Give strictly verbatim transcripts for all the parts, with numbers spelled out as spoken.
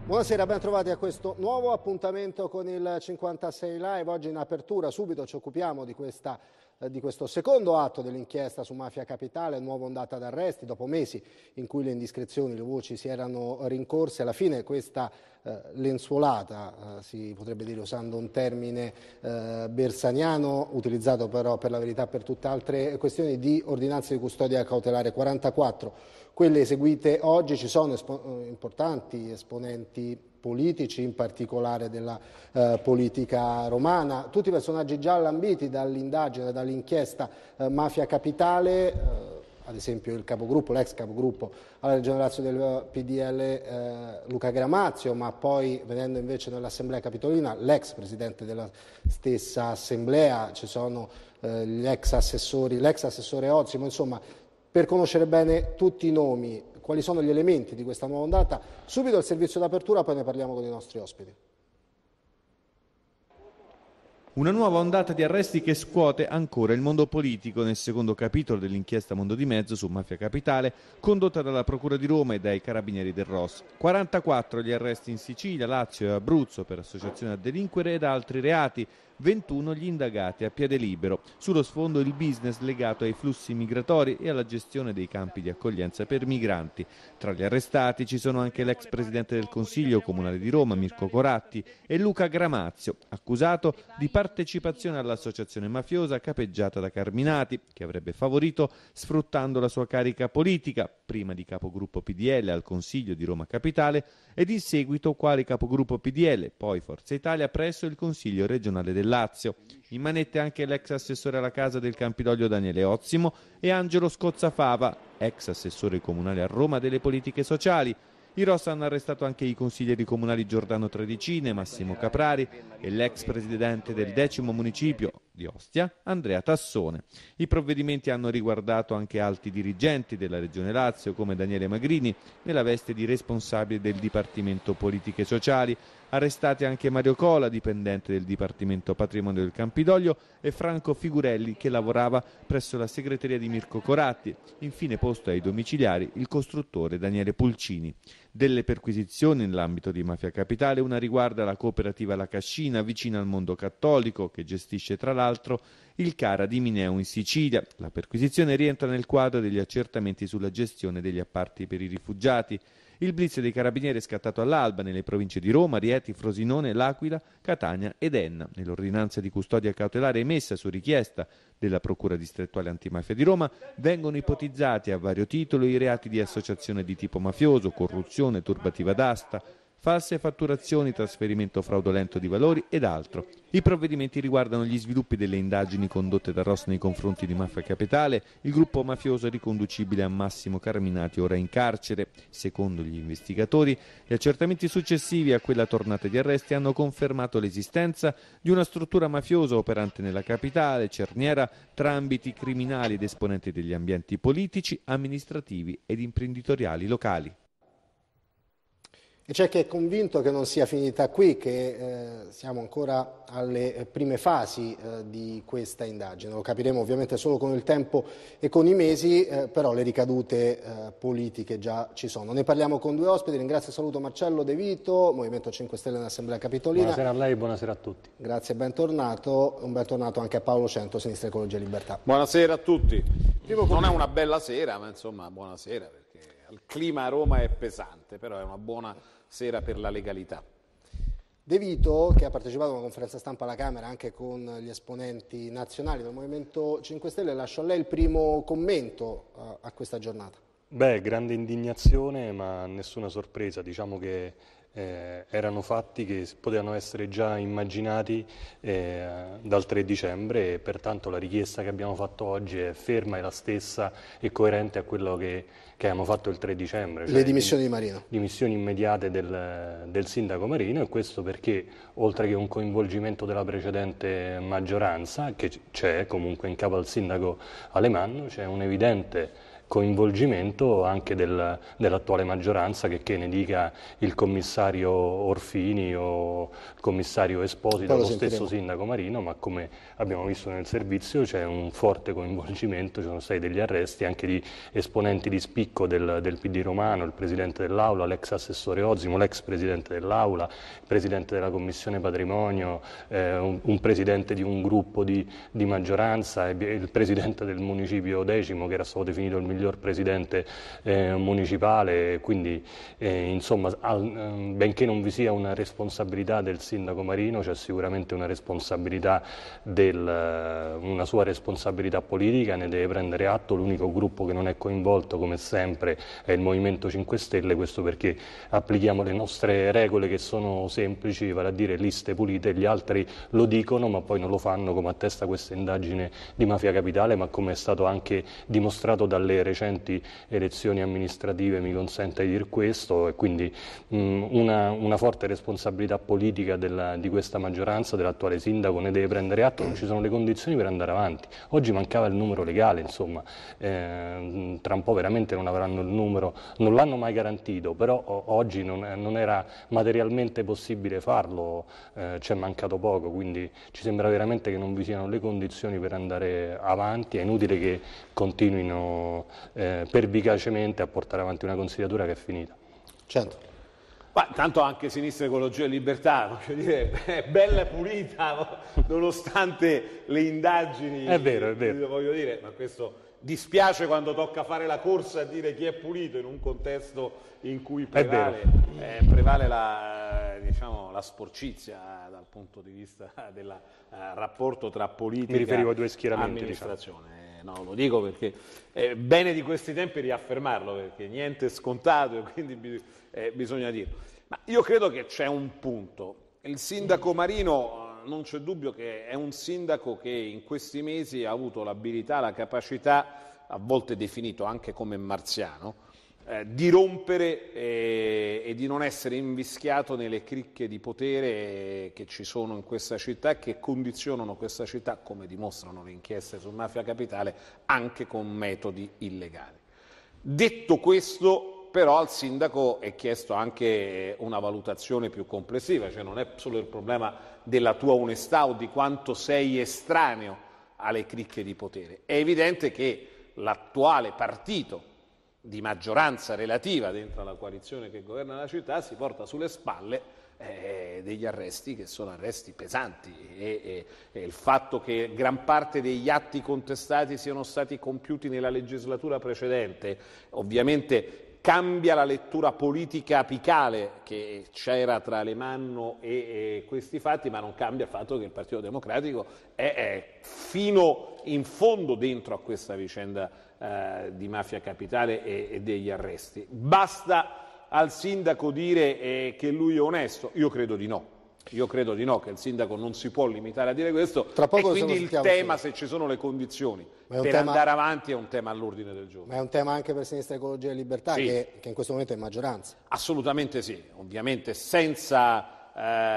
Buonasera, ben trovati a questo nuovo appuntamento con il cinquantasei Live. Oggi in apertura subito ci occupiamo di, questa, eh, di questo secondo atto dell'inchiesta su Mafia Capitale, nuova ondata d'arresti dopo mesi in cui le indiscrezioni, le voci si erano rincorse. Alla fine questa eh, lenzuolata, eh, si potrebbe dire usando un termine eh, bersaniano, utilizzato però per la verità per tutte altre questioni, di ordinanze di custodia cautelare quarantaquattro. Quelle eseguite oggi. Ci sono espo- importanti esponenti politici, in particolare della eh, politica romana, tutti personaggi già lambiti dall'indagine, dall'inchiesta eh, Mafia Capitale, eh, ad esempio il capogruppo, l'ex capogruppo alla Regione Lazio del P D L eh, Luca Gramazio, ma poi venendo invece nell'Assemblea Capitolina l'ex presidente della stessa Assemblea, ci sono eh, gli ex assessori, l'ex assessore Ozzimo, insomma. Per conoscere bene tutti i nomi, quali sono gli elementi di questa nuova ondata, subito il servizio d'apertura, poi ne parliamo con i nostri ospiti. Una nuova ondata di arresti che scuote ancora il mondo politico nel secondo capitolo dell'inchiesta Mondo di Mezzo su Mafia Capitale, condotta dalla Procura di Roma e dai Carabinieri del R O S. quarantaquattro gli arresti in Sicilia, Lazio e Abruzzo per associazione a delinquere ed altri reati, ventuno gli indagati a piede libero. Sullo sfondo il business legato ai flussi migratori e alla gestione dei campi di accoglienza per migranti. Tra gli arrestati ci sono anche l'ex presidente del Consiglio Comunale di Roma, Mirko Coratti, e Luca Gramazio, accusato di partecipazione all'associazione mafiosa capeggiata da Carminati, che avrebbe favorito sfruttando la sua carica politica, prima di capogruppo P D L al Consiglio di Roma Capitale ed in seguito quale capogruppo P D L, poi Forza Italia presso il Consiglio regionale del Lazio. In manette anche l'ex assessore alla casa del Campidoglio Daniele Ozzimo e Angelo Scozzafava, ex assessore comunale a Roma delle politiche sociali. I R O S hanno arrestato anche i consiglieri comunali Giordano Tredicine, Massimo Caprari e l'ex presidente del decimo municipio di Ostia, Andrea Tassone. I provvedimenti hanno riguardato anche alti dirigenti della Regione Lazio come Daniele Magrini nella veste di responsabile del Dipartimento Politiche Sociali. Arrestati anche Mario Cola, dipendente del Dipartimento Patrimonio del Campidoglio, e Franco Figurelli, che lavorava presso la segreteria di Mirko Coratti. Infine posto ai domiciliari il costruttore Daniele Pulcini. Delle perquisizioni nell'ambito di Mafia Capitale, una riguarda la cooperativa La Cascina, vicina al mondo cattolico, che gestisce tra l'altro il Cara di Mineo in Sicilia. La perquisizione rientra nel quadro degli accertamenti sulla gestione degli appalti per i rifugiati. Il blitz dei carabinieri è scattato all'alba nelle province di Roma, Rieti, Frosinone, L'Aquila, Catania ed Enna. Nell'ordinanza di custodia cautelare emessa su richiesta della Procura distrettuale antimafia di Roma vengono ipotizzati a vario titolo i reati di associazione di tipo mafioso, corruzione, turbativa d'asta, false fatturazioni, trasferimento fraudolento di valori ed altro. I provvedimenti riguardano gli sviluppi delle indagini condotte da R O S nei confronti di Mafia Capitale, il gruppo mafioso riconducibile a Massimo Carminati ora in carcere. Secondo gli investigatori, gli accertamenti successivi a quella tornata di arresti hanno confermato l'esistenza di una struttura mafiosa operante nella capitale, cerniera tra ambiti criminali ed esponenti degli ambienti politici, amministrativi ed imprenditoriali locali. E c'è chi è convinto che non sia finita qui, che eh, siamo ancora alle prime fasi eh, di questa indagine. Lo capiremo ovviamente solo con il tempo e con i mesi, eh, però le ricadute eh, politiche già ci sono. Ne parliamo con due ospiti. Ringrazio e saluto Marcello De Vito, Movimento cinque Stelle nell'Assemblea Capitolina. Buonasera a lei e buonasera a tutti. Grazie e bentornato. Un bentornato anche a Paolo Cento, Sinistra Ecologia e Libertà. Buonasera a tutti. Non è una bella sera, ma insomma buonasera, perché il clima a Roma è pesante, però è una buona sera per la legalità. De Vito, che ha partecipato a una conferenza stampa alla Camera anche con gli esponenti nazionali del Movimento cinque Stelle, lascio a lei il primo commento a, a questa giornata. Beh, grande indignazione, ma nessuna sorpresa. Diciamo che eh, erano fatti che potevano essere già immaginati eh, dal tre dicembre e pertanto la richiesta che abbiamo fatto oggi è ferma, è la stessa e coerente a quello che, che abbiamo fatto il tre dicembre. Cioè le dimissioni di Marino. Dimissioni immediate del, del sindaco Marino, e questo perché oltre che un coinvolgimento della precedente maggioranza, che c'è comunque in capo al sindaco Alemanno, c'è un evidente coinvolgimento anche del, dell'attuale maggioranza, che, che ne dica il commissario Orfini o il commissario Esposito o lo stesso sindaco Marino, ma come abbiamo visto nel servizio c'è un forte coinvolgimento, ci sono stati degli arresti anche di esponenti di spicco del, del P D romano, il presidente dell'Aula, l'ex assessore Ozimo, l'ex presidente dell'Aula, il presidente della Commissione Patrimonio, eh, un, un presidente di un gruppo di, di maggioranza, il presidente del municipio decimo, che era stato definito il miglior presidente eh, municipale, quindi eh, insomma al, benché non vi sia una responsabilità del sindaco Marino, c'è sicuramente una responsabilità del, una sua responsabilità politica, ne deve prendere atto. L'unico gruppo che non è coinvolto come sempre è il Movimento cinque Stelle, questo perché applichiamo le nostre regole che sono semplici, vale a dire liste pulite, gli altri lo dicono ma poi non lo fanno, come attesta questa indagine di Mafia Capitale, ma come è stato anche dimostrato dalle recenti elezioni amministrative, mi consente di dire questo, e quindi mh, una, una forte responsabilità politica della, di questa maggioranza, dell'attuale sindaco, ne deve prendere atto. Non ci sono le condizioni per andare avanti. Oggi mancava il numero legale, insomma, eh, tra un po' veramente non avranno il numero, non l'hanno mai garantito, però oggi non, non era materialmente possibile farlo, eh, c'è mancato poco, quindi ci sembra veramente che non vi siano le condizioni per andare avanti. È inutile che continuino eh, pervicacemente a portare avanti una consigliatura che è finita. Certo. Ma tanto anche Sinistra Ecologia e Libertà, voglio dire, è bella e pulita, nonostante le indagini. È vero, è vero. Voglio dire, ma questo dispiace quando tocca fare la corsa a dire chi è pulito in un contesto in cui prevale, eh, prevale la, diciamo, la sporcizia dal punto di vista del uh, rapporto tra politica e amministrazione. Diciamo. No, lo dico perché è bene di questi tempi riaffermarlo, perché niente è scontato e quindi bis eh, bisogna dirlo. Ma io credo che c'è un punto. Il sindaco Marino, non c'è dubbio che è un sindaco che in questi mesi ha avuto l'abilità, la capacità, a volte definito anche come marziano, eh, di rompere eh, e di non essere invischiato nelle cricche di potere eh, che ci sono in questa città e che condizionano questa città, come dimostrano le inchieste su Mafia Capitale, anche con metodi illegali. Detto questo, però al sindaco è chiesto anche una valutazione più complessiva, cioè non è solo il problema della tua onestà o di quanto sei estraneo alle cricche di potere. È evidente che l'attuale partito di maggioranza relativa dentro la coalizione che governa la città si porta sulle spalle eh, degli arresti che sono arresti pesanti e, e, e il fatto che gran parte degli atti contestati siano stati compiuti nella legislatura precedente ovviamente cambia la lettura politica apicale che c'era tra Alemanno e, e questi fatti, ma non cambia il fatto che il Partito Democratico è, è fino in fondo dentro a questa vicenda eh, di Mafia Capitale e, e degli arresti. Basta al sindaco dire eh, che lui è onesto? Io credo di no. Io credo di no, che il sindaco non si può limitare a dire questo. Tra poco e quindi il tema, se ci sono le condizioni per tema... andare avanti, è un tema all'ordine del giorno. Ma è un tema anche per Sinistra Ecologia e Libertà, sì. che, che in questo momento è in maggioranza. Assolutamente sì, ovviamente senza,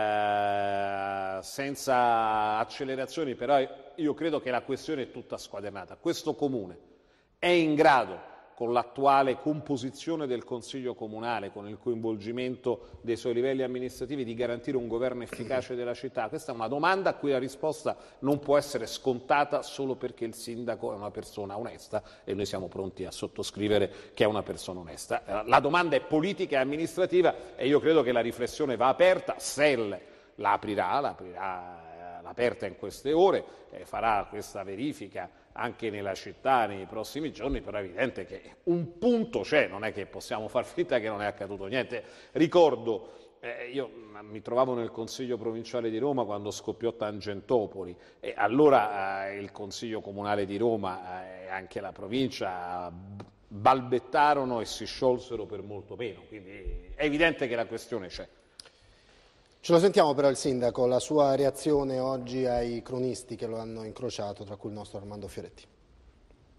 eh, senza accelerazioni, però io credo che la questione è tutta squadernata. Questo comune è in grado, con l'attuale composizione del Consiglio Comunale, con il coinvolgimento dei suoi livelli amministrativi, di garantire un governo efficace della città? Questa è una domanda a cui la risposta non può essere scontata solo perché il sindaco è una persona onesta e noi siamo pronti a sottoscrivere che è una persona onesta. La domanda è politica e amministrativa e io credo che la riflessione va aperta. S E L la aprirà, la aprirà aperta in queste ore, eh, farà questa verifica anche nella città nei prossimi giorni, però è evidente che un punto c'è, non è che possiamo far finta che non è accaduto niente. Ricordo, eh, io mi trovavo nel Consiglio Provinciale di Roma quando scoppiò Tangentopoli e allora eh, il Consiglio Comunale di Roma e eh, anche la provincia balbettarono e si sciolsero per molto meno, quindi è evidente che la questione c'è. Ce lo sentiamo però il sindaco, la sua reazione oggi ai cronisti che lo hanno incrociato, tra cui il nostro Armando Fioretti.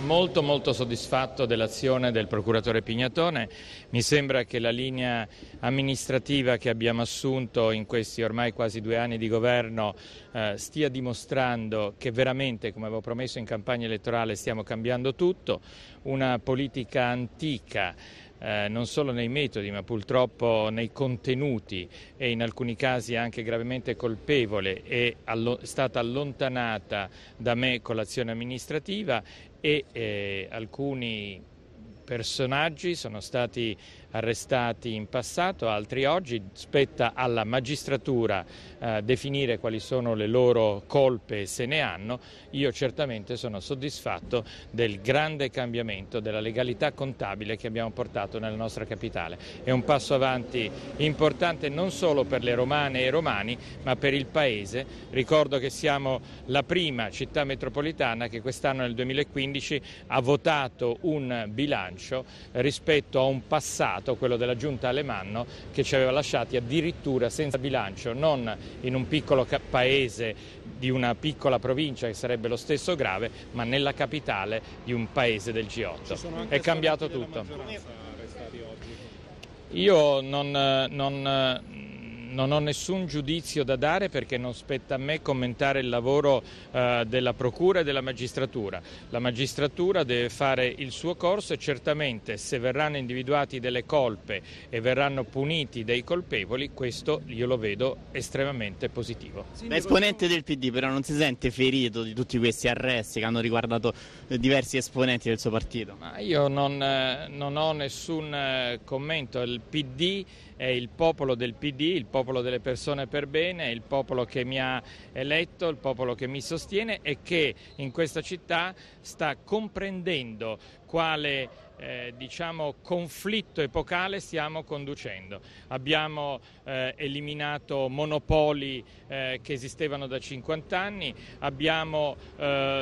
molto molto soddisfatto dell'azione del procuratore Pignatone. Mi sembra che la linea amministrativa che abbiamo assunto in questi ormai quasi due anni di governo eh, stia dimostrando che veramente, come avevo promesso in campagna elettorale, stiamo cambiando tutto. Una politica antica, Eh, non solo nei metodi ma purtroppo nei contenuti e in alcuni casi anche gravemente colpevole, è allo- stata allontanata da me con l'azione amministrativa e eh, alcuni personaggi sono stati arrestati in passato, altri oggi. Spetta alla magistratura eh, definire quali sono le loro colpe, se ne hanno. Io certamente sono soddisfatto del grande cambiamento della legalità contabile che abbiamo portato nella nostra capitale. È un passo avanti importante non solo per le romane e i romani, ma per il Paese. Ricordo che siamo la prima città metropolitana che quest'anno, nel duemilaquindici, ha votato un bilancio rispetto a un passato, quello della giunta Alemanno, che ci aveva lasciati addirittura senza bilancio, non in un piccolo paese di una piccola provincia che sarebbe lo stesso grave, ma nella capitale di un paese del G otto. È cambiato tutto. Io non, non, non ho nessun giudizio da dare, perché non spetta a me commentare il lavoro eh, della Procura e della Magistratura. La Magistratura deve fare il suo corso e certamente, se verranno individuati delle colpe e verranno puniti dei colpevoli, questo io lo vedo estremamente positivo. L'esponente del P D però non si sente ferito di tutti questi arresti che hanno riguardato diversi esponenti del suo partito? Ma io non, eh, non ho nessun eh, commento. Il P D è il popolo del P D, il popolo delle persone per bene, è il popolo che mi ha eletto, il popolo che mi sostiene e che in questa città sta comprendendo quale eh, diciamo, conflitto epocale stiamo conducendo. Abbiamo eh, eliminato monopoli eh, che esistevano da cinquanta anni, abbiamo eh,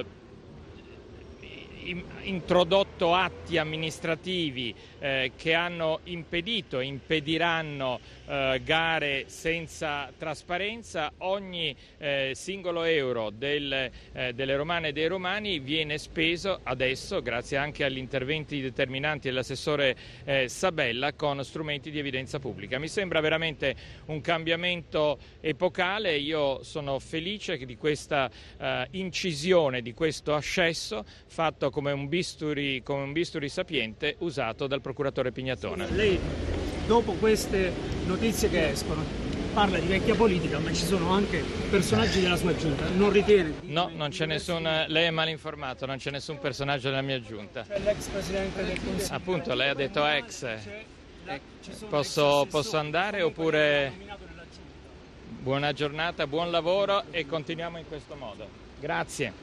introdotto atti amministrativi eh, che hanno impedito e impediranno eh, gare senza trasparenza. Ogni eh, singolo euro del, eh, delle romane e dei romani viene speso adesso, grazie anche agli interventi determinanti dell'assessore eh, Sabella, con strumenti di evidenza pubblica. Mi sembra veramente un cambiamento epocale. Io sono felice di questa eh, incisione, di questo ascesso fatto come un bisturi, come un bisturi sapiente usato dal procuratore Pignatone. Lei, dopo queste notizie che escono, parla di vecchia politica, ma ci sono anche personaggi della sua giunta. Non ritiene? No, non c'è nessun. Lei è mal informato, non c'è nessun personaggio della mia giunta. C'è l'ex presidente del Consiglio. Appunto, lei ha detto ex. Posso, posso andare oppure? Buona giornata, buon lavoro e continuiamo in questo modo. Grazie.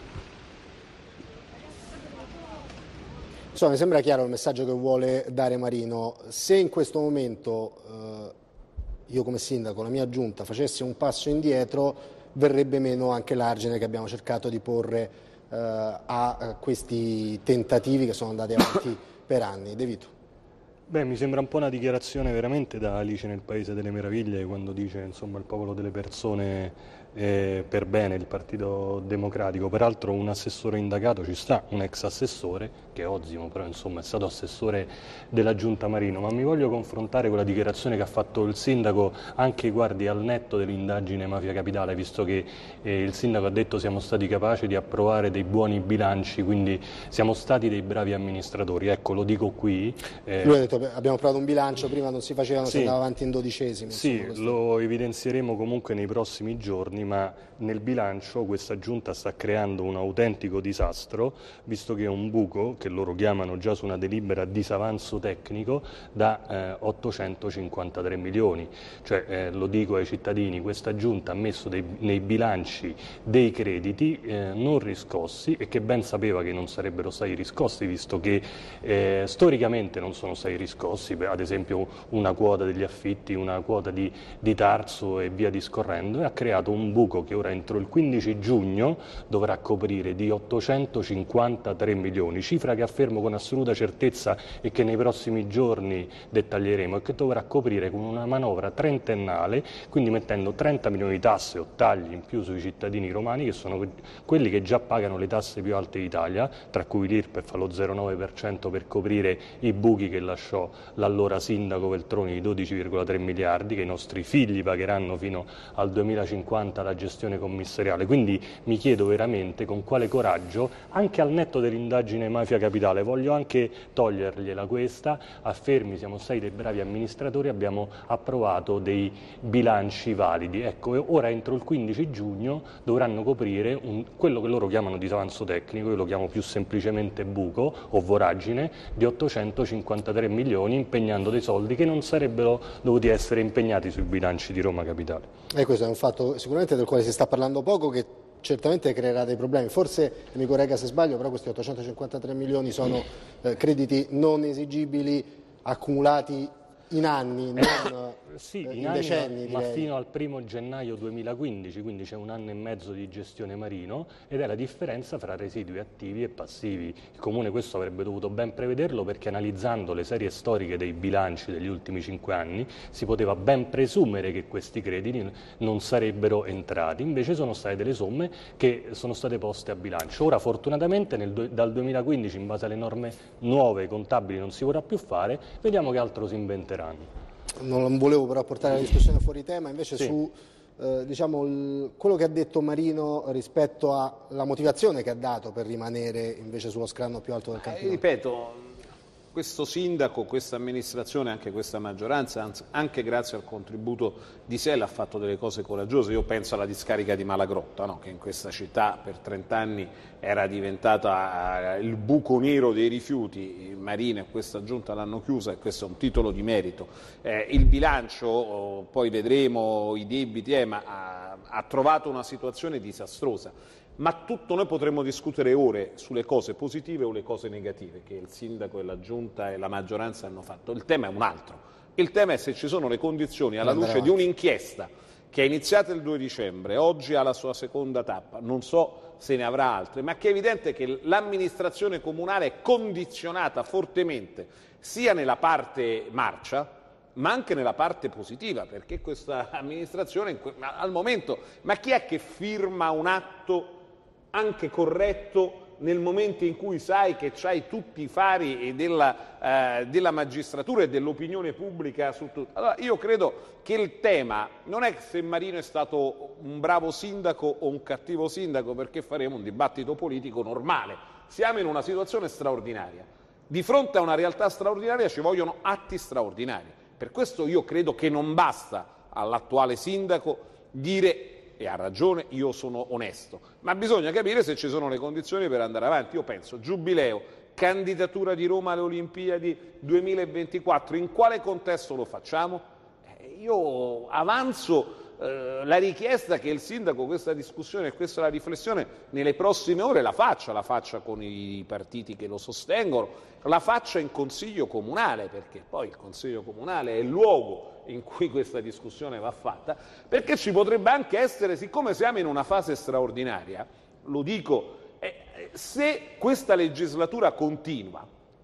Insomma, mi sembra chiaro il messaggio che vuole dare Marino. Se in questo momento eh, io come sindaco, la mia giunta, facessi un passo indietro, verrebbe meno anche l'argine che abbiamo cercato di porre eh, a questi tentativi che sono andati avanti per anni. De Vito. Beh, mi sembra un po' una dichiarazione veramente da Alice nel Paese delle Meraviglie, quando dice insomma il popolo delle persone eh, per bene, il Partito Democratico. Peraltro un assessore indagato ci sta, un ex assessore che è Ozzimo, però insomma è stato assessore della Giunta Marino. Ma mi voglio confrontare con la dichiarazione che ha fatto il sindaco, anche guardi al netto dell'indagine Mafia Capitale, visto che eh, il sindaco ha detto siamo stati capaci di approvare dei buoni bilanci, quindi siamo stati dei bravi amministratori. Ecco, lo dico qui. Eh, Lui ha detto abbiamo provato un bilancio, prima non si facevano, sì, si andava avanti in dodicesimi. Sì, insomma, lo evidenzieremo comunque nei prossimi giorni, ma nel bilancio questa giunta sta creando un autentico disastro, visto che è un buco, che loro chiamano già su una delibera disavanzo tecnico, da eh, ottocentocinquantatré milioni. Cioè, eh, lo dico ai cittadini, questa giunta ha messo dei, nei bilanci dei crediti eh, non riscossi e che ben sapeva che non sarebbero stati riscossi, visto che eh, storicamente non sono stati riscossi. riscossi, ad esempio una quota degli affitti, una quota di, di Tarso e via discorrendo, e ha creato un buco che ora entro il quindici giugno dovrà coprire di ottocentocinquantatré milioni, cifra che affermo con assoluta certezza e che nei prossimi giorni dettaglieremo, e che dovrà coprire con una manovra trentennale, quindi mettendo trenta milioni di tasse o tagli in più sui cittadini romani, che sono quelli che già pagano le tasse più alte d'Italia, tra cui l'I R P E F allo zero virgola nove per cento per coprire i buchi che lasciò l'allora sindaco Veltroni di dodici virgola tre miliardi, che i nostri figli pagheranno fino al duemilacinquanta la gestione commissariale. Quindi mi chiedo veramente con quale coraggio, anche al netto dell'indagine Mafia Capitale, voglio anche togliergliela questa, affermi siamo stati dei bravi amministratori, abbiamo approvato dei bilanci validi. Ecco, ora entro il quindici giugno dovranno coprire un, quello che loro chiamano disavanzo tecnico, io lo chiamo più semplicemente buco o voragine, di ottocentocinquantatré milioni, impegnando dei soldi che non sarebbero dovuti essere impegnati sui bilanci di Roma Capitale. E questo è un fatto sicuramente del quale si sta parlando poco, che certamente creerà dei problemi. Forse, mi corregga se sbaglio, però questi ottocentocinquantatré milioni sono eh, crediti non esigibili accumulati in anni, non sì, eh, in, in anni, decenni, ma direi. fino al primo gennaio duemilaquindici, quindi c'è un anno e mezzo di gestione Marino, ed è la differenza fra residui attivi e passivi. Il Comune questo avrebbe dovuto ben prevederlo, perché analizzando le serie storiche dei bilanci degli ultimi cinque anni si poteva ben presumere che questi crediti non sarebbero entrati, invece sono state delle somme che sono state poste a bilancio. Ora fortunatamente nel, dal duemilaquindici, in base alle norme nuove contabili, non si vorrà più fare, vediamo che altro si inventerà. Non volevo però portare la discussione fuori tema, invece sì. su eh, diciamo, il, quello che ha detto Marino rispetto alla motivazione che ha dato per rimanere invece sullo scranno più alto del campione. Eh, ripeto, questo sindaco, questa amministrazione, anche questa maggioranza, anzi, anche grazie al contributo di Sella, ha fatto delle cose coraggiose. Io penso alla discarica di Malagrotta, no? Che in questa città per trent'anni era diventata il buco nero dei rifiuti. Marino e questa giunta l'hanno chiusa, e questo è un titolo di merito. Eh, il bilancio, oh, poi vedremo i debiti, eh, ma ha, ha trovato una situazione disastrosa. Ma tutto noi potremmo discutere ore sulle cose positive o le cose negative che il sindaco e la giunta e la maggioranza hanno fatto. Il tema è un altro. Il tema è se ci sono le condizioni, alla luce di un'inchiesta che è iniziata il due dicembre, oggi ha la sua seconda tappa, non so se ne avrà altre, ma che è evidente che l'amministrazione comunale è condizionata fortemente sia nella parte marcia, ma anche nella parte positiva, perché questa amministrazione al momento, ma chi è che firma un atto anche corretto nel momento in cui sai che c'hai tutti i fari della, eh, della magistratura e dell'opinione pubblica su tutto? Allora io credo che il tema non è se Marino è stato un bravo sindaco o un cattivo sindaco, perché faremo un dibattito politico normale. Siamo in una situazione straordinaria, di fronte a una realtà straordinaria ci vogliono atti straordinari. Per questo io credo che non basta all'attuale sindaco dire, e ha ragione, io sono onesto, ma bisogna capire se ci sono le condizioni per andare avanti. Io penso, giubileo, candidatura di Roma alle Olimpiadi duemilaventiquattro, in quale contesto lo facciamo? Eh, io avanzo eh, la richiesta che il sindaco questa discussione e questa la riflessione nelle prossime ore la faccia, la faccia con i partiti che lo sostengono, la faccia in Consiglio Comunale, perché poi il Consiglio Comunale è il luogo in cui questa discussione va fatta, perché ci potrebbe anche essere, siccome siamo in una fase straordinaria, lo dico, eh, se questa legislatura continua,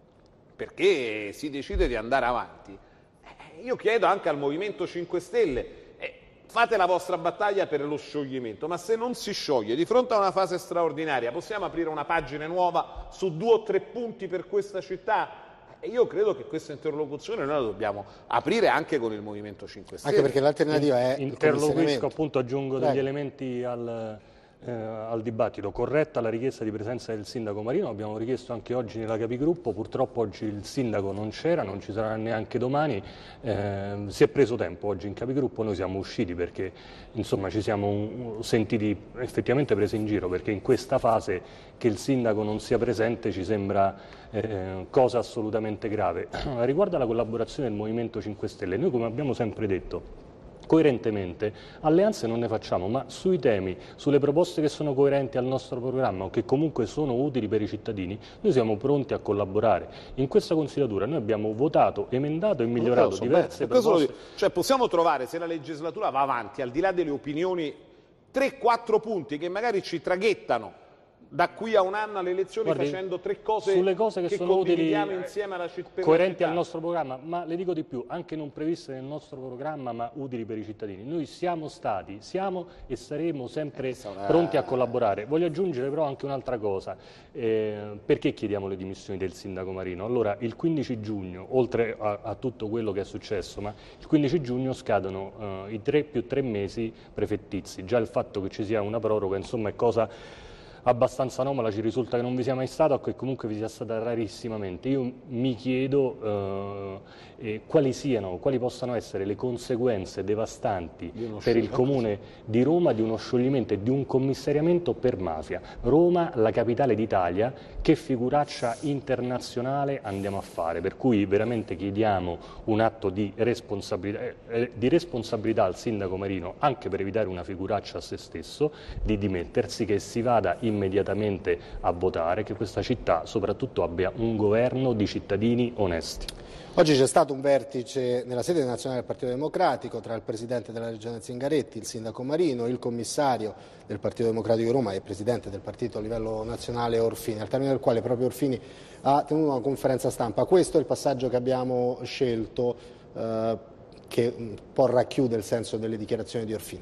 perché si decide di andare avanti, eh, io chiedo anche al Movimento cinque Stelle, eh, fate la vostra battaglia per lo scioglimento, ma se non si scioglie di fronte a una fase straordinaria, possiamo aprire una pagina nuova su due o tre punti per questa città? E io credo che questa interlocuzione noi la dobbiamo aprire anche con il Movimento cinque Stelle. Anche perché l'alternativa è interloquisco, appunto, aggiungo Prego. degli elementi al, eh, al dibattito. Corretta la richiesta di presenza del sindaco Marino, abbiamo richiesto anche oggi nella Capigruppo, purtroppo oggi il sindaco non c'era, non ci sarà neanche domani, eh, si è preso tempo oggi in Capigruppo, noi siamo usciti perché insomma ci siamo sentiti effettivamente presi in giro, perché in questa fase che il sindaco non sia presente ci sembra eh, cosa assolutamente grave. Riguardo alla collaborazione del Movimento cinque Stelle, noi come abbiamo sempre detto coerentemente alleanze non ne facciamo, ma sui temi, sulle proposte che sono coerenti al nostro programma o che comunque sono utili per i cittadini, noi siamo pronti a collaborare. In questa consigliatura noi abbiamo votato, emendato e migliorato so, diverse beh, proposte. Cioè possiamo trovare, se la legislatura va avanti, al di là delle opinioni, tre quattro punti che magari ci traghettano da qui a un anno alle elezioni. Guardi, facendo tre cose, sulle cose che, che sono utili, insieme alla città, coerenti al nostro programma, ma le dico di più, anche non previste nel nostro programma ma utili per i cittadini. Noi siamo stati, siamo e saremo sempre una... pronti a collaborare. Voglio aggiungere però anche un'altra cosa, eh, perché chiediamo le dimissioni del sindaco Marino? Allora il quindici giugno, oltre a, a tutto quello che è successo, ma il quindici giugno scadono eh, i tre più tre mesi prefettizi, già il fatto che ci sia una proroga insomma è cosa abbastanza anomala, ci risulta che non vi sia mai stata o che comunque vi sia stata rarissimamente. Io mi chiedo eh, eh, quali siano, quali possano essere le conseguenze devastanti per il Comune di Roma di uno scioglimento e di un commissariamento per mafia. Roma, la capitale d'Italia, che figuraccia internazionale andiamo a fare? Per cui veramente chiediamo un atto di responsabilità, eh, di responsabilità al sindaco Marino, anche per evitare una figuraccia a se stesso, di dimettersi, che si vada in immediatamente a votare, che questa città soprattutto abbia un governo di cittadini onesti. Oggi c'è stato un vertice nella sede nazionale del Partito Democratico tra il Presidente della Regione Zingaretti, il Sindaco Marino, il Commissario del Partito Democratico di Roma e Presidente del Partito a livello nazionale Orfini, al termine del quale proprio Orfini ha tenuto una conferenza stampa. Questo è il passaggio che abbiamo scelto, eh, che un po' racchiude il senso delle dichiarazioni di Orfini.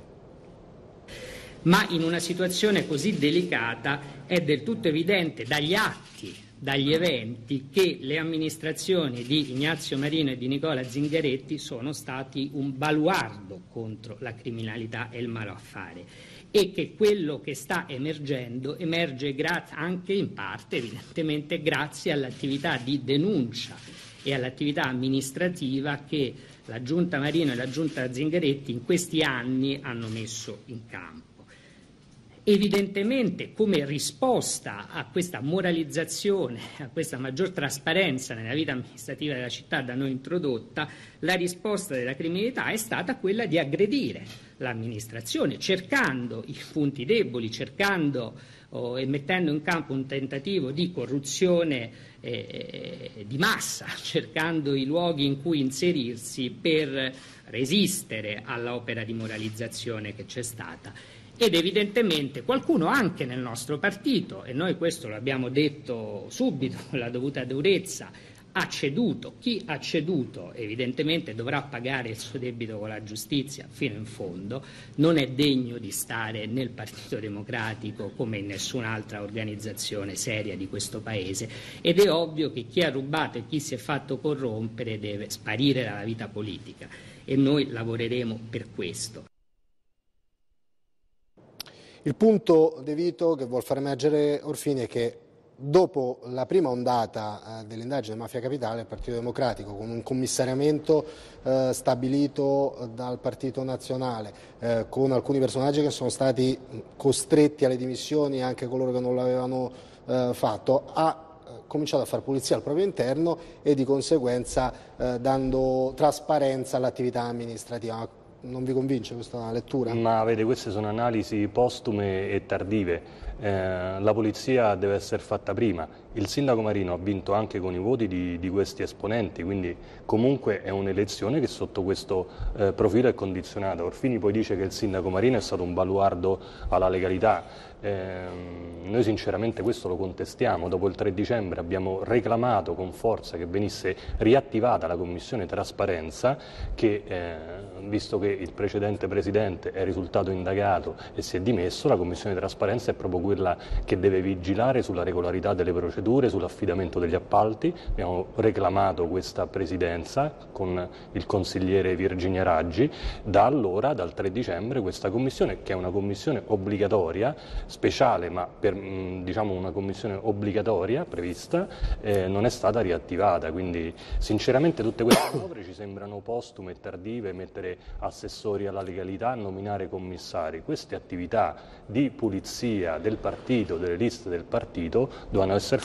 Ma in una situazione così delicata è del tutto evidente dagli atti, dagli eventi, che le amministrazioni di Ignazio Marino e di Nicola Zingaretti sono stati un baluardo contro la criminalità e il malaffare, e che quello che sta emergendo emerge grazie, anche in parte evidentemente grazie all'attività di denuncia e all'attività amministrativa che la Giunta Marino e la Giunta Zingaretti in questi anni hanno messo in campo. Evidentemente, come risposta a questa moralizzazione, a questa maggior trasparenza nella vita amministrativa della città da noi introdotta, la risposta della criminalità è stata quella di aggredire l'amministrazione, cercando i punti deboli, cercando oh, e mettendo in campo un tentativo di corruzione eh, di massa, cercando i luoghi in cui inserirsi per resistere all'opera di moralizzazione che c'è stata. Ed evidentemente qualcuno anche nel nostro partito, e noi questo lo abbiamo detto subito con la dovuta durezza, ha ceduto. Chi ha ceduto evidentemente dovrà pagare il suo debito con la giustizia fino in fondo, non è degno di stare nel Partito Democratico come in nessun'altra organizzazione seria di questo Paese, ed è ovvio che chi ha rubato e chi si è fatto corrompere deve sparire dalla vita politica, e noi lavoreremo per questo. Il punto, De Vito, che vuol far emergere Orfini è che dopo la prima ondata eh, dell'indagine Mafia Capitale, il Partito Democratico, con un commissariamento eh, stabilito dal Partito Nazionale, eh, con alcuni personaggi che sono stati costretti alle dimissioni, anche coloro che non l'avevano eh, fatto, ha cominciato a fare pulizia al proprio interno e di conseguenza eh, dando trasparenza all'attività amministrativa. Non vi convince questa lettura? Ma vede, queste sono analisi postume e tardive. Eh, la polizia deve essere fatta prima. Il sindaco Marino ha vinto anche con i voti di, di questi esponenti, quindi comunque è un'elezione che sotto questo eh, profilo è condizionata. Orfini poi dice che il sindaco Marino è stato un baluardo alla legalità. Eh, noi sinceramente questo lo contestiamo. Dopo il tre dicembre abbiamo reclamato con forza che venisse riattivata la commissione trasparenza, che eh, visto che il precedente presidente è risultato indagato e si è dimesso, la commissione trasparenza è proprio quella che deve vigilare sulla regolarità delle procedure, sull'affidamento degli appalti. Abbiamo reclamato questa presidenza con il consigliere Virginia Raggi. Da allora, dal tre dicembre, questa commissione, che è una commissione obbligatoria, speciale, ma per diciamo una commissione obbligatoria prevista, eh, non è stata riattivata. Quindi sinceramente tutte queste opere ci sembrano postume e tardive, mettere assessori alla legalità, nominare commissari. Queste attività di pulizia del partito, delle liste del partito, dovevano essere fatte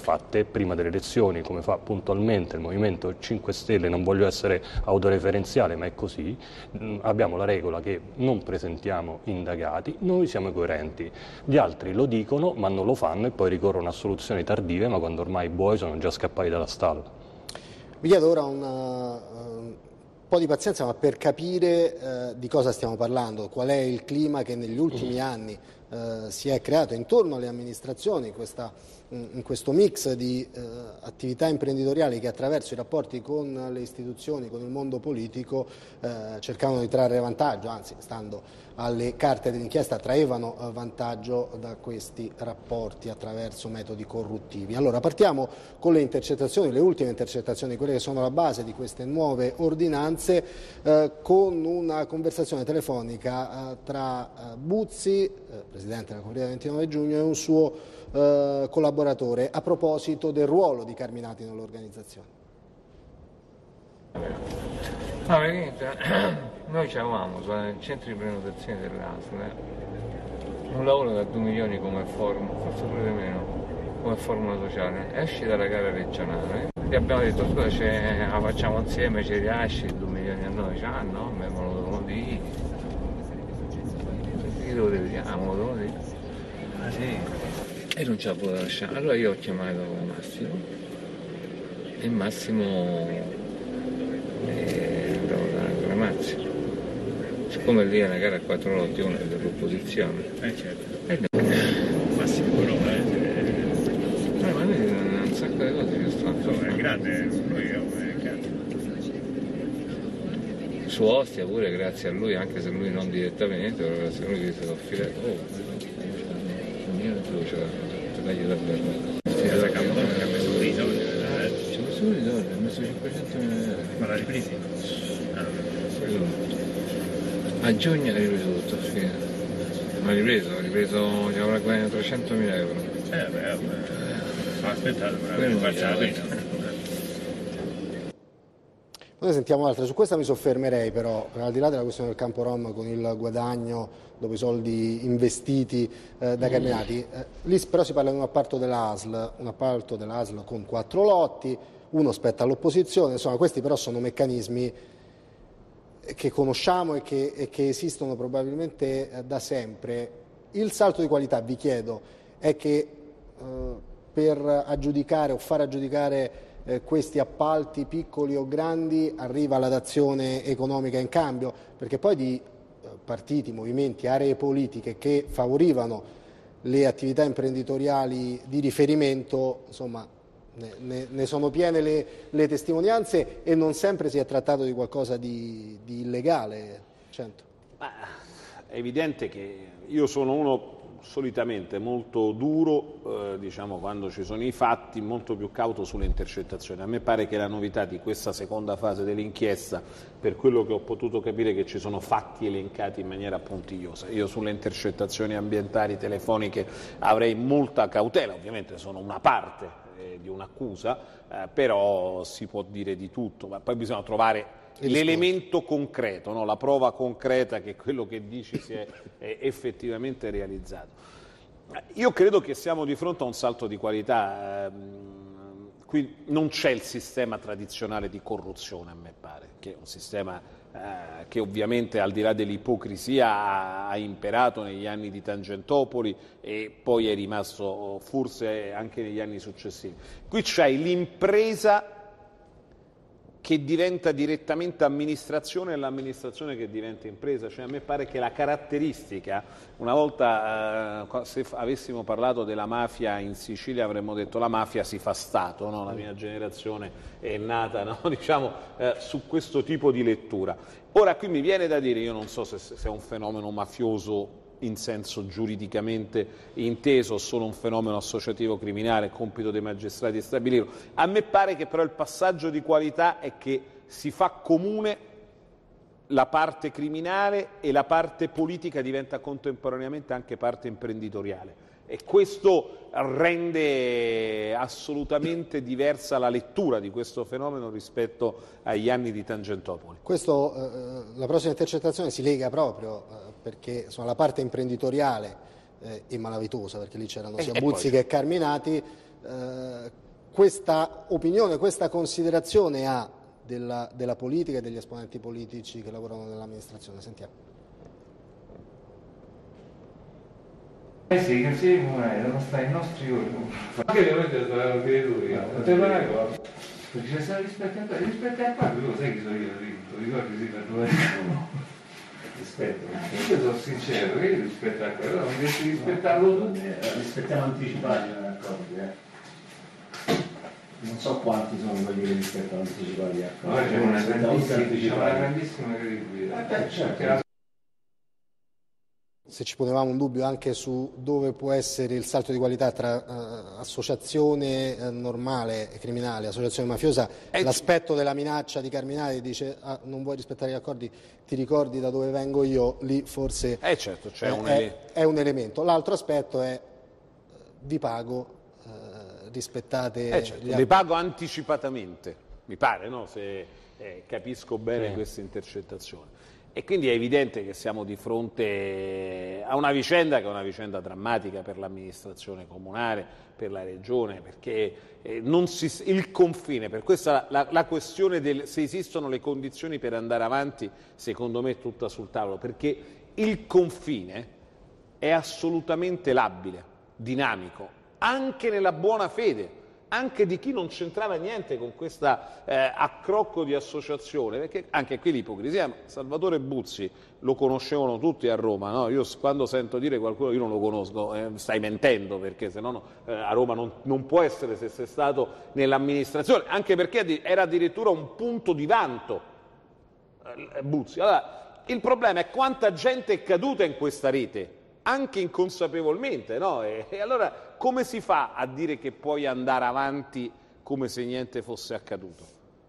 fatte prima delle elezioni, come fa puntualmente il Movimento cinque Stelle. Non voglio essere autoreferenziale, ma è così. Abbiamo la regola che non presentiamo indagati, noi siamo coerenti. Gli altri lo dicono ma non lo fanno e poi ricorrono a soluzioni tardive, ma quando ormai i buoi sono già scappati dalla stalla. Vi chiedo ora un uh, po' di pazienza, ma per capire uh, di cosa stiamo parlando, qual è il clima che negli ultimi anni uh, si è creato intorno alle amministrazioni, questa, in questo mix di uh, attività imprenditoriali che attraverso i rapporti con le istituzioni, con il mondo politico, uh, cercavano di trarre vantaggio, anzi stando alle carte dell'inchiesta traevano uh, vantaggio da questi rapporti attraverso metodi corruttivi. Allora partiamo con le intercettazioni, le ultime intercettazioni, quelle che sono la base di queste nuove ordinanze, uh, con una conversazione telefonica uh, tra uh, Buzzi, uh, presidente della Comunità del ventinove giugno, e un suo uh, collaboratore a proposito del ruolo di Carminati nell'organizzazione. No, noi avevamo sul centro di prenotazione dell'A S L eh, un lavoro da due milioni come formula, forse pure di meno, come formula sociale, esce dalla gara regionale, gli abbiamo detto scusa, la facciamo insieme, ci rilasci due milioni a noi, ah no, me lo devono dire, io devo dire, ah, me lo devono dire, ah sì, e non ce la potevo lasciare, allora io ho chiamato Massimo, e Massimo e andavo da Gramazzi, siccome lì è una gara a quattro lotti, una dell'opposizione, eh certo, e no. Massimo Corona, eh, eh, ma noi un sacco di cose che sto facendo, è grande, noi è grande. Su Ostia pure grazie a lui, anche se lui non direttamente, però grazie a lui che si è affidato, oh, io non ce la taglio davvero. Sì, la Campone che ha messo pure i soldi. Ci ha messo pure i soldi, ha messo cinquecentomila euro. Ma l'ha ripresi? Ah, a giugno ha ripreso tutto a fine. Ma ha ripreso, ha ripreso, ci avrà guadagnato trecentomila euro. Eh vabbè, vabbè. Aspettate, però. Noi sentiamo altre, su questa mi soffermerei però, al di là della questione del Camporom con il guadagno dopo i soldi investiti eh, da Carminati, eh, lì però si parla di un appalto dell'A S L, un appalto dell'A S L con quattro lotti, uno spetta all'opposizione, insomma questi però sono meccanismi che conosciamo e che, e che esistono probabilmente eh, da sempre. Il salto di qualità, vi chiedo, è che eh, per aggiudicare o far aggiudicare Eh, questi appalti piccoli o grandi arriva la dazione economica in cambio, perché poi di eh, partiti, movimenti, aree politiche che favorivano le attività imprenditoriali di riferimento, insomma, ne, ne, ne sono piene le, le testimonianze e non sempre si è trattato di qualcosa di, di illegale. Cento. È evidente che io sono uno solitamente molto duro, eh, diciamo quando ci sono i fatti, molto più cauto sulle intercettazioni. A me pare che la novità di questa seconda fase dell'inchiesta, per quello che ho potuto capire, che ci sono fatti elencati in maniera puntigliosa. Io sulle intercettazioni ambientali telefoniche avrei molta cautela, ovviamente sono una parte eh, di un'accusa, eh, però si può dire di tutto, ma poi bisogna trovare l'elemento concreto, no? La prova concreta che quello che dici si è, è effettivamente realizzato. Io credo che siamo di fronte a un salto di qualità. Qui non c'è il sistema tradizionale di corruzione, a me pare, che è un sistema eh, che ovviamente al di là dell'ipocrisia ha, ha imperato negli anni di Tangentopoli e poi è rimasto forse anche negli anni successivi. Qui c'è l'impresa che diventa direttamente amministrazione e l'amministrazione che diventa impresa. Cioè, a me pare che la caratteristica, una volta eh, se avessimo parlato della mafia in Sicilia avremmo detto la mafia si fa Stato, no? La mia generazione è nata, no? diciamo, eh, su questo tipo di lettura. Ora qui mi viene da dire, io non so se, se è un fenomeno mafioso in senso giuridicamente inteso, solo un fenomeno associativo criminale, è compito dei magistrati stabilirlo. A me pare che però il passaggio di qualità è che si fa comune la parte criminale e la parte politica diventa contemporaneamente anche parte imprenditoriale. E questo rende assolutamente diversa la lettura di questo fenomeno rispetto agli anni di Tangentopoli. Questo, eh, la prossima intercettazione si lega proprio eh, perché insomma, la parte imprenditoriale eh, e malavitosa, perché lì c'erano sia Buzzi che Carminati, eh, questa opinione, questa considerazione ha della, della politica e degli esponenti politici che lavorano nell'amministrazione? Sentiamo. Eh sì, che sì, devono stare i nostri ori. Anche ovviamente stavano creatori, non te una cosa. Perché c'è stato rispetto a rispetto a qua, tu sai chi sono io, lo ricordi sì per due rispetto. Io sono sincero, io rispetto a quello, non riesco a rispettarlo tutti. Rispettiamo anticipati gli accordi, eh. Non so quanti sono quelli che rispettano anticipati gli accordi. Ora c'è una grandissima, una grandissima credibilità. Eh, certo. Se ci ponevamo un dubbio anche su dove può essere il salto di qualità tra uh, associazione uh, normale e criminale, associazione mafiosa, eh, l'aspetto della minaccia di Carminati dice ah, non vuoi rispettare gli accordi, ti ricordi da dove vengo io, lì forse eh certo, c'è è, un è, è un elemento. L'altro aspetto è vi pago, uh, rispettate eh certo, gli vi pago anticipatamente, mi pare, no? Se eh, capisco bene sì. questa intercettazione. E quindi è evidente che siamo di fronte a una vicenda che è una vicenda drammatica per l'amministrazione comunale, per la regione, perché eh, non si, il confine, per questo la, la, la questione del se esistono le condizioni per andare avanti, secondo me è tutta sul tavolo, perché il confine è assolutamente labile, dinamico, anche nella buona fede, anche di chi non c'entrava niente con questa eh, accrocco di associazione, perché anche qui l'ipocrisia, Salvatore Buzzi lo conoscevano tutti a Roma, no? Io quando sento dire qualcuno io non lo conosco, eh, stai mentendo, perché se no eh, a Roma non, non può essere se sei stato nell'amministrazione, anche perché era addirittura un punto di vanto eh, Buzzi. Allora, il problema è quanta gente è caduta in questa rete, anche inconsapevolmente, no? E, e allora come si fa a dire che puoi andare avanti come se niente fosse accaduto?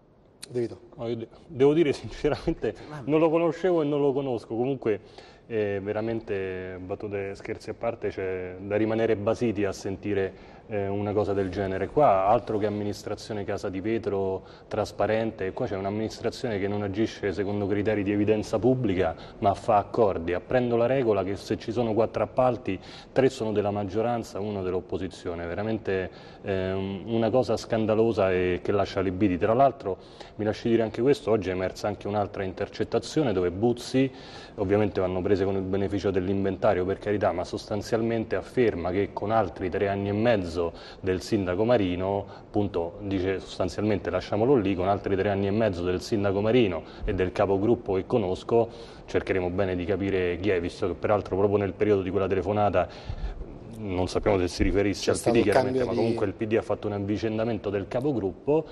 No, io devo dire sinceramente non lo conoscevo e non lo conosco, comunque eh, veramente, battute scherzi a parte, c'è da rimanere basiti a sentire eh, una cosa del genere. Qua altro che amministrazione Casa di Vetro trasparente, qua c'è un'amministrazione che non agisce secondo criteri di evidenza pubblica ma fa accordi, apprendo la regola che se ci sono quattro appalti tre sono della maggioranza, uno dell'opposizione, veramente eh, una cosa scandalosa e che lascia libidi. Tra l'altro mi lasci dire anche questo, oggi è emersa anche un'altra intercettazione dove Buzzi, ovviamente vanno prese con il beneficio dell'inventario per carità, ma sostanzialmente afferma che con altri tre anni e mezzo del sindaco Marino, appunto dice sostanzialmente lasciamolo lì, con altri tre anni e mezzo del sindaco Marino e del capogruppo che conosco, cercheremo bene di capire chi è, visto che peraltro proprio nel periodo di quella telefonata non sappiamo se si riferisse al P D chiaramente, ma comunque il P D ha fatto un avvicendamento del capogruppo,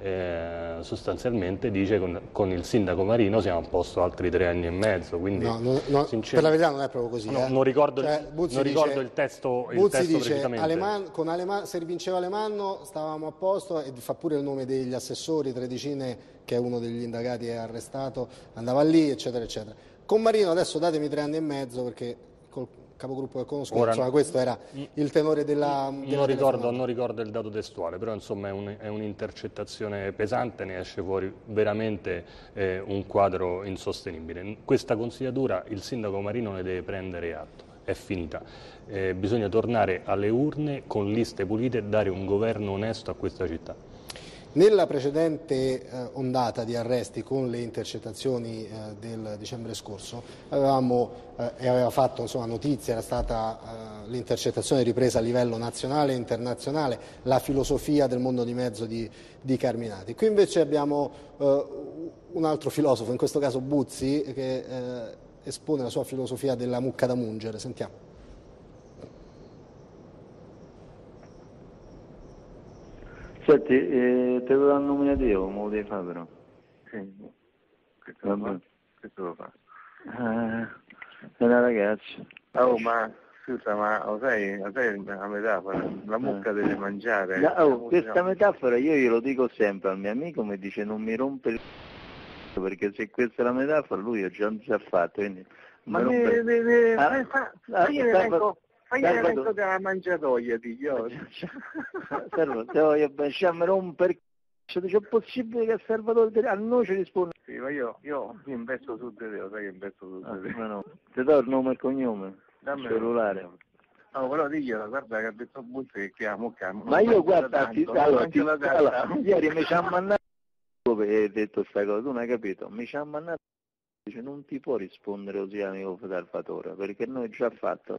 eh, sostanzialmente dice con, con il sindaco Marino siamo a posto altri tre anni e mezzo, quindi no, no, no, per la verità non è proprio così. No, eh. non ricordo, cioè, non dice, ricordo il testo, il Buzzi testo dice precisamente. Aleman, con Aleman, se vinceva Alemanno stavamo a posto e fa pure il nome degli assessori, Tredicine che è uno degli indagati è arrestato, andava lì eccetera eccetera. Con Marino adesso datemi tre anni e mezzo perché col capogruppo che conosco, Ora, insomma questo era il tenore della, della non, ricordo, non ricordo il dato testuale, però insomma è un'intercettazione un pesante, ne esce fuori veramente eh, un quadro insostenibile. Questa consigliatura il sindaco Marino ne deve prendere atto, è finita. Eh, bisogna tornare alle urne con liste pulite e dare un governo onesto a questa città. Nella precedente eh, ondata di arresti con le intercettazioni eh, del dicembre scorso avevamo eh, e aveva fatto insomma, notizia, era stata eh, l'intercettazione ripresa a livello nazionale e internazionale, la filosofia del mondo di mezzo di, di Carminati. Qui invece abbiamo eh, un altro filosofo, in questo caso Buzzi, che eh, espone la sua filosofia della mucca da mungere. Sentiamo. Senti, eh, te lo danno nominativo, come lo devi fare però? Sì, che te lo fa? Che te lo fa? Eh, è una ragazza. Oh, ma scusa, ma lo sai, lo sai la metafora? La mucca eh. deve mangiare. No, oh, questa metafora io glielo dico sempre al mio amico, mi dice non mi rompe il c***o, perché se questa è la metafora lui già non si è fatto, quindi... Ma mi ne, ne, ne, ah, fa, fai l'elenco, fai l'elenco della mangiatoia, dico. Servo, te voglio lasciarmi rompere il c***o, è possibile che il Salvatore a noi ci risponde? Sì, ma io, io investo su di te, sai che investo su di te. Ah, no. Ti do il nome e il cognome, dammi cellulare. No, però diglielo, guarda che ha detto Buzzi che chiamo, chiamo. Ma io guarda, ti, allora, ti, allora, ieri mi ci ha mandato e hai detto sta cosa, tu non hai capito, mi ci ha mandato, dice non ti può rispondere così amico Salvatore, perché noi già fatto.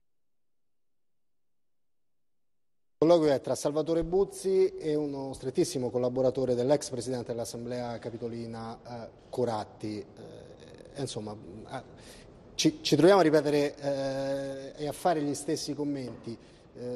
Il colloquio è tra Salvatore Buzzi e uno strettissimo collaboratore dell'ex presidente dell'Assemblea Capitolina eh, Coratti. Eh, insomma, eh, ci, ci troviamo a ripetere eh, e a fare gli stessi commenti. Eh,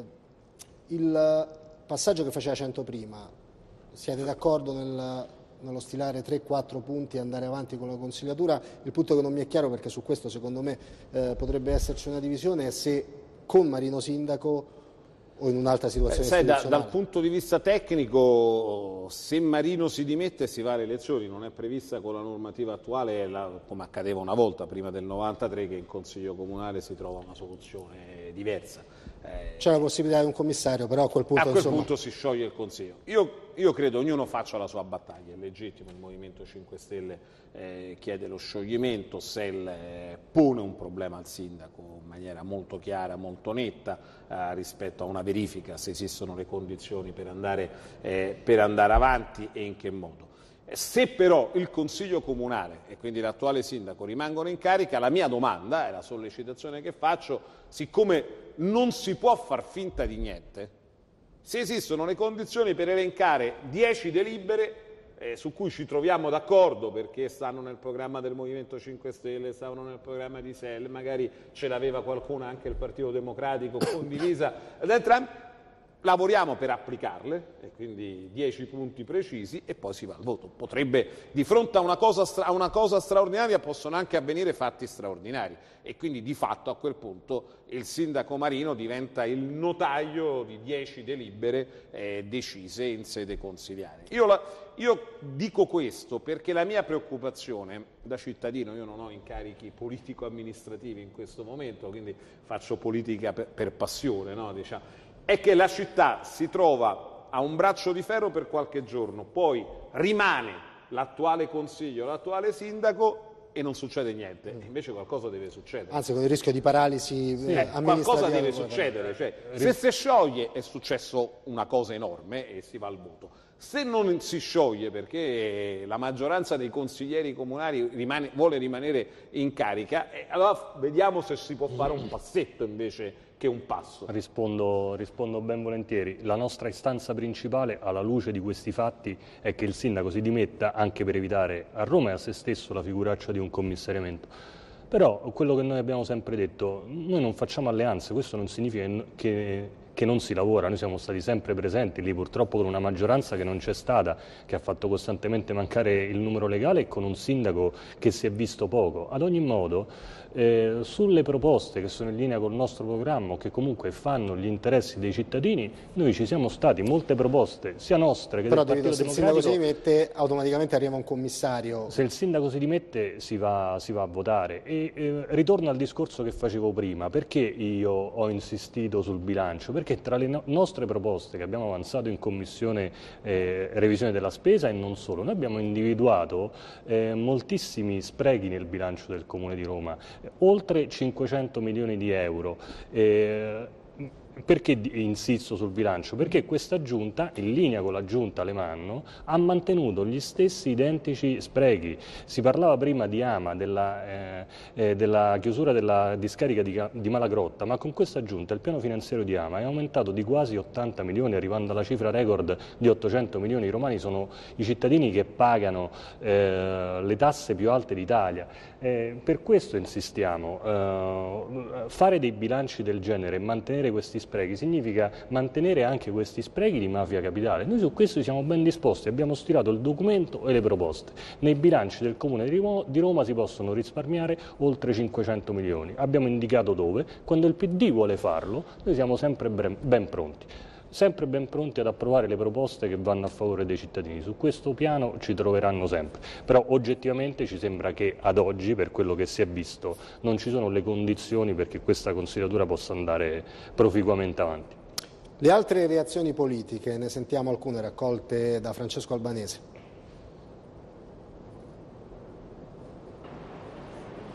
il passaggio che faceva Cento prima, siete d'accordo nel, nello stilare tre quattro punti e andare avanti con la consigliatura? Il punto che non mi è chiaro, perché su questo secondo me eh, potrebbe esserci una divisione, è se con Marino sindaco o in un'altra situazione eh, sai, da, istituzionale. dal punto di vista tecnico, se Marino si dimette e si va alle elezioni, non è prevista con la normativa attuale, la, come accadeva una volta prima del novantatré, che in Consiglio Comunale si trova una soluzione diversa. Eh, C'è la possibilità di un commissario, però a quel punto, a quel insomma... punto si scioglie il Consiglio. Io, io credo ognuno faccia la sua battaglia, è legittimo, il Movimento cinque Stelle eh, chiede lo scioglimento, S E L eh, pone un problema al sindaco in maniera molto chiara, molto netta eh, rispetto a una verifica se esistono le condizioni per andare, eh, per andare avanti e in che modo. Se però il Consiglio Comunale e quindi l'attuale sindaco rimangono in carica, la mia domanda e la sollecitazione che faccio, siccome non si può far finta di niente, se esistono le condizioni per elencare dieci delibere eh, su cui ci troviamo d'accordo perché stanno nel programma del Movimento cinque Stelle, stavano nel programma di S E L, magari ce l'aveva qualcuna anche il Partito Democratico condivisa da entrambi, lavoriamo per applicarle, e quindi dieci punti precisi, e poi si va al voto. Potrebbe, di fronte a una cosa, stra a una cosa straordinaria, possono anche avvenire fatti straordinari, e quindi di fatto a quel punto il sindaco Marino diventa il notaio di dieci delibere eh, decise in sede consiliare. Io, la, io dico questo perché la mia preoccupazione da cittadino, io non ho incarichi politico-amministrativi in questo momento, quindi faccio politica per, per passione, no? Diciamo, è che la città si trova a un braccio di ferro per qualche giorno, poi rimane l'attuale consiglio, l'attuale sindaco e non succede niente. Invece qualcosa deve succedere. Anzi, con il rischio di paralisi sì, eh, amministrativa. Qualcosa deve succedere. Cioè, se si scioglie è successo una cosa enorme e si va al voto. Se non si scioglie perché la maggioranza dei consiglieri comunali rimane, vuole rimanere in carica, eh, allora vediamo se si può fare un passetto invece che un passo. Rispondo, rispondo ben volentieri. La nostra istanza principale, alla luce di questi fatti, è che il sindaco si dimetta, anche per evitare a Roma e a se stesso la figuraccia di un commissariamento. Però quello che noi abbiamo sempre detto, noi non facciamo alleanze, questo non significa che, che non si lavora, noi siamo stati sempre presenti lì, purtroppo con una maggioranza che non c'è stata, che ha fatto costantemente mancare il numero legale, e con un sindaco che si è visto poco. Ad ogni modo, eh, sulle proposte che sono in linea col nostro programma, che comunque fanno gli interessi dei cittadini, noi ci siamo stati, molte proposte, sia nostre che Però, del Partito Davide, Democratico. se il sindaco si dimette, automaticamente arriva un commissario. Se il sindaco si dimette si va, si va a votare. E eh, ritorno al discorso che facevo prima, perché io ho insistito sul bilancio? Perché tra le no nostre proposte che abbiamo avanzato in commissione eh, revisione della spesa e non solo, noi abbiamo individuato eh, moltissimi sprechi nel bilancio del Comune di Roma, eh, oltre cinquecento milioni di euro. Eh, Perché insisto sul bilancio? Perché questa giunta, in linea con la giunta Alemanno, ha mantenuto gli stessi identici sprechi. Si parlava prima di Ama, della, eh, eh, della chiusura della discarica di, di Malagrotta, ma con questa giunta il piano finanziario di Ama è aumentato di quasi ottanta milioni, arrivando alla cifra record di ottocento milioni. I romani sono i cittadini che pagano eh, le tasse più alte d'Italia. Eh, per questo insistiamo. Eh, fare dei bilanci del genere e mantenere questi sprechi significa mantenere anche questi sprechi di Mafia Capitale. Noi su questo siamo ben disposti, abbiamo stilato il documento e le proposte. Nei bilanci del Comune di Roma si possono risparmiare oltre cinquecento milioni. Abbiamo indicato dove, quando il P D vuole farlo, noi siamo sempre ben pronti. Sempre ben pronti ad approvare le proposte che vanno a favore dei cittadini. Su questo piano ci troveranno sempre, però oggettivamente ci sembra che ad oggi, per quello che si è visto, non ci sono le condizioni perché questa consigliatura possa andare proficuamente avanti. Le altre reazioni politiche, ne sentiamo alcune raccolte da Francesco Albanese.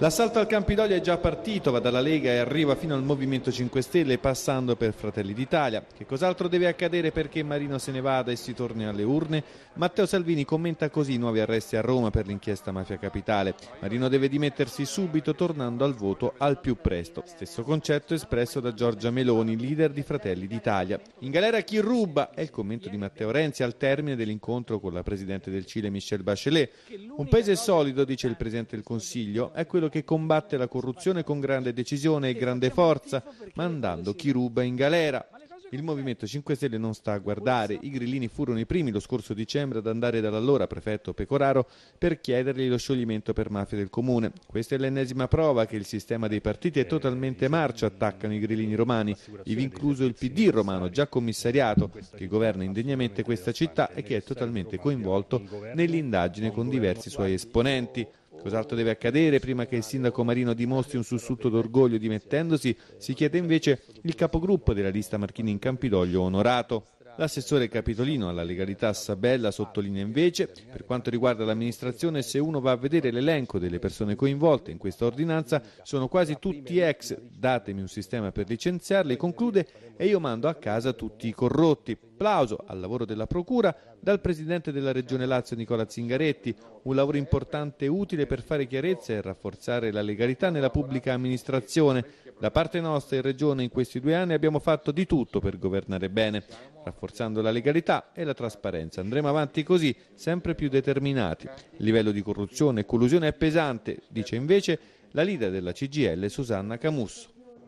L'assalto al Campidoglio è già partito, va dalla Lega e arriva fino al Movimento cinque Stelle passando per Fratelli d'Italia. Che cos'altro deve accadere perché Marino se ne vada e si torni alle urne? Matteo Salvini commenta così i nuovi arresti a Roma per l'inchiesta Mafia Capitale. Marino deve dimettersi subito tornando al voto al più presto. Stesso concetto espresso da Giorgia Meloni, leader di Fratelli d'Italia. In galera chi ruba è il commento di Matteo Renzi al termine dell'incontro con la Presidente del Cile Michelle Bachelet. Un paese solido, dice il Presidente del Consiglio, è quello che combatte la corruzione con grande decisione e grande forza, mandando chi ruba in galera. Il Movimento cinque Stelle non sta a guardare. I grillini furono i primi lo scorso dicembre ad andare dall'allora prefetto Pecoraro per chiedergli lo scioglimento per mafia del comune. Questa è l'ennesima prova che il sistema dei partiti è totalmente marcio, attaccano i grillini romani, ivi incluso il P D romano già commissariato, che governa indegnamente questa città e che è totalmente coinvolto nell'indagine con diversi suoi esponenti. Cos'altro deve accadere prima che il sindaco Marino dimostri un sussulto d'orgoglio dimettendosi? Si chiede invece il capogruppo della lista Marchini in Campidoglio Onorato. L'assessore capitolino alla legalità Sabella sottolinea invece, per quanto riguarda l'amministrazione, se uno va a vedere l'elenco delle persone coinvolte in questa ordinanza, sono quasi tutti ex, datemi un sistema per licenziarli, conclude, e io mando a casa tutti i corrotti. Plauso al lavoro della Procura dal Presidente della Regione Lazio Nicola Zingaretti, un lavoro importante e utile per fare chiarezza e rafforzare la legalità nella pubblica amministrazione. Da parte nostra in Regione in questi due anni abbiamo fatto di tutto per governare bene, rafforzando la legalità e la trasparenza. Andremo avanti così, sempre più determinati. Il livello di corruzione e collusione è pesante, dice invece la leader della C G I L Susanna Camusso.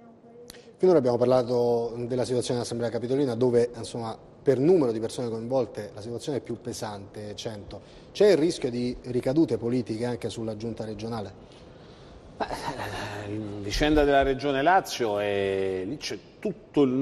Finora abbiamo parlato della situazione dell'Assemblea Capitolina dove, insomma, per numero di persone coinvolte la situazione è più pesante, cento. C'è il rischio di ricadute politiche anche sulla giunta regionale? La vicenda della Regione Lazio, è, lì c'è tutto il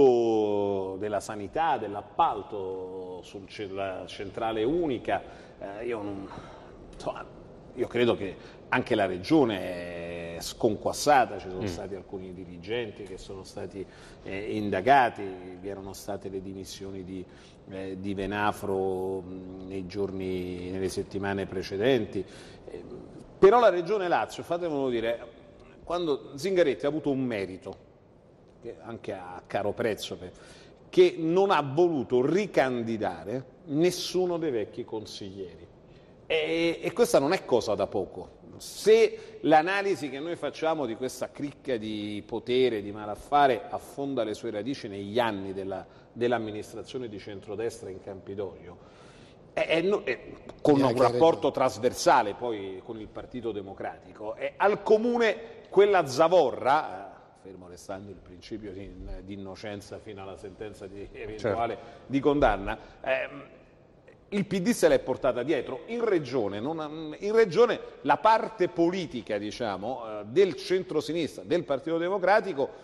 nodo della sanità, dell'appalto sulla centrale unica. Eh, io, non, insomma, io credo che anche la Regione è sconquassata, ci sono mm. stati alcuni dirigenti che sono stati eh, indagati, vi erano state le dimissioni di, eh, di Venafro mh, nei giorni, nelle settimane precedenti. Eh, Però la Regione Lazio, fatemelo dire, quando Zingaretti ha avuto un merito, che anche a caro prezzo, che non ha voluto ricandidare nessuno dei vecchi consiglieri. E, e questa non è cosa da poco. Se l'analisi che noi facciamo di questa cricca di potere, di malaffare, affonda le sue radici negli anni della, dell'amministrazione di centrodestra in Campidoglio, È, è, è, con un rapporto trasversale poi con il Partito Democratico, è, al comune quella zavorra, eh, fermo restando il principio di, di innocenza fino alla sentenza di eventuale certo. di condanna, eh, il P D se l'è portata dietro. In regione, non, in regione la parte politica, diciamo, eh, del centrosinistra, del Partito Democratico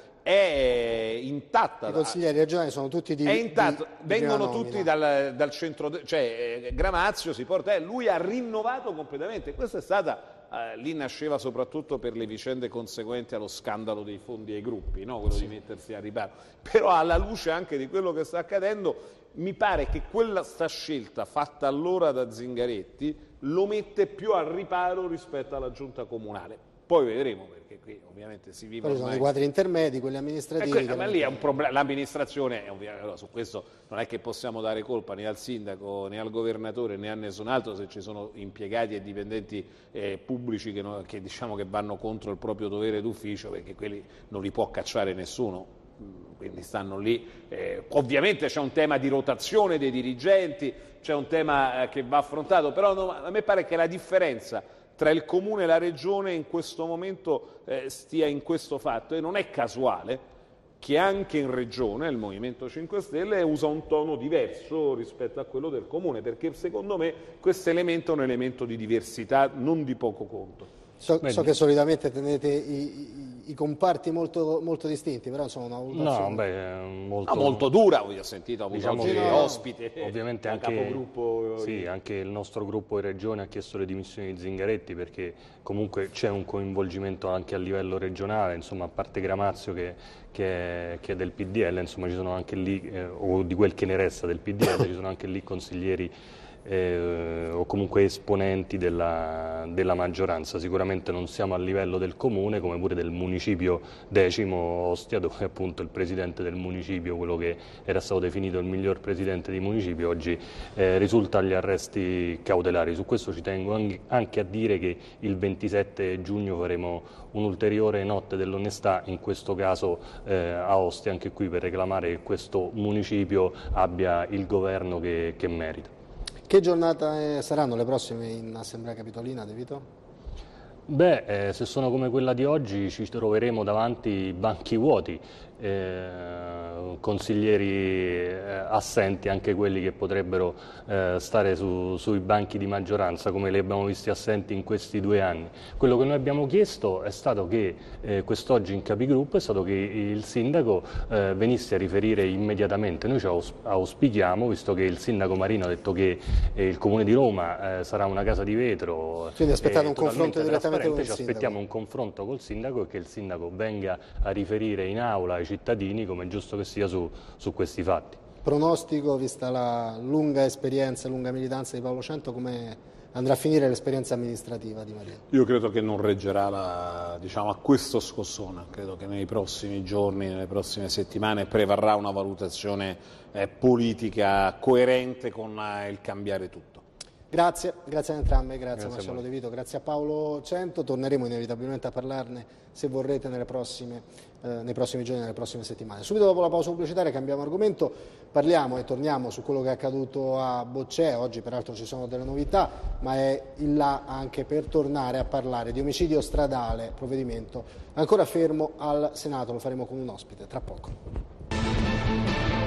è intatta. I consiglieri regionali sono tutti di, è intatto, di, vengono di tutti dal, dal centro, cioè eh, Gramazio si porta, eh, lui ha rinnovato completamente. Questa è stata, eh, lì nasceva soprattutto per le vicende conseguenti allo scandalo dei fondi ai gruppi, no? Quello sì. di mettersi a riparo. Però alla luce anche di quello che sta accadendo, mi pare che quella sta scelta fatta allora da Zingaretti lo mette più al riparo rispetto alla giunta comunale. Poi vedremo, perché qui ovviamente si vive. Poi sono i quadri intermedi, quelli amministrativi. Eh, que- ma lì è un problema. L'amministrazione, allora, su questo non è che possiamo dare colpa né al sindaco né al governatore né a nessun altro se ci sono impiegati e dipendenti eh, pubblici che, no, che, diciamo, che vanno contro il proprio dovere d'ufficio, perché quelli non li può cacciare nessuno. Quindi stanno lì. Eh, ovviamente c'è un tema di rotazione dei dirigenti, c'è un tema eh, che va affrontato, però no, a me pare che la differenza tra il Comune e la Regione in questo momento eh, stia in questo fatto, e non è casuale che anche in Regione il Movimento cinque Stelle usa un tono diverso rispetto a quello del Comune, perché secondo me questo elemento è un elemento di diversità non di poco conto. So, so che solitamente tenete i, i, i comparti molto, molto distinti, però insomma una valutazione... No, beh, molto, no, molto dura, ho sentito, ho avuto diciamo oggi no, ospite, ovviamente un anche, capogruppo... Sì, anche il nostro gruppo in Regione ha chiesto le dimissioni di Zingaretti, perché comunque c'è un coinvolgimento anche a livello regionale, insomma, a parte Gramazio che, che, è, che è del P D L, insomma ci sono anche lì, eh, o di quel che ne resta del P D L, ci sono anche lì consiglieri eh, o comunque esponenti della, della maggioranza. Sicuramente non siamo a livello del comune, come pure del municipio decimo Ostia, dove appunto il presidente del municipio, quello che era stato definito il miglior presidente di municipio, oggi eh, risulta agli arresti cautelari. Su questo ci tengo anche a dire che il ventisette giugno faremo un'ulteriore notte dell'onestà, in questo caso eh, a Ostia, anche qui per reclamare che questo municipio abbia il governo che, che merita. Che giornate saranno le prossime in Assemblea Capitolina, De Vito? Beh, eh, se sono come quella di oggi ci troveremo davanti banchi vuoti, eh, consiglieri eh, assenti, anche quelli che potrebbero eh, stare su, sui banchi di maggioranza, come li abbiamo visti assenti in questi due anni. Quello che noi abbiamo chiesto è stato che eh, quest'oggi in capigruppo è stato che il sindaco eh, venisse a riferire immediatamente. Noi ci auspichiamo, visto che il sindaco Marino ha detto che eh, il Comune di Roma eh, sarà una casa di vetro. Quindi aspettate eh, un confronto direttamente con il ci aspettiamo sindaco. un confronto col sindaco e che il sindaco venga a riferire in aula ai cittadini, come è giusto che sia, su, su questi fatti. Pronostico, vista la lunga esperienza, lunga militanza di Paolo Cento, come andrà a finire l'esperienza amministrativa di Marino? Io credo che non reggerà la, diciamo, a questo scossone. Credo che nei prossimi giorni, nelle prossime settimane prevarrà una valutazione eh, politica coerente con eh, il cambiare tutto. Grazie, grazie a entrambi, grazie, grazie a Marcello De Vito, grazie a Paolo Cento. Torneremo inevitabilmente a parlarne, se vorrete, nelle prossime, eh, nei prossimi giorni, nelle prossime settimane. Subito dopo la pausa pubblicitaria cambiamo argomento, parliamo e torniamo su quello che è accaduto a Boccea. Oggi peraltro ci sono delle novità, ma è il là anche per tornare a parlare di omicidio stradale, provvedimento ancora fermo al Senato. Lo faremo con un ospite tra poco.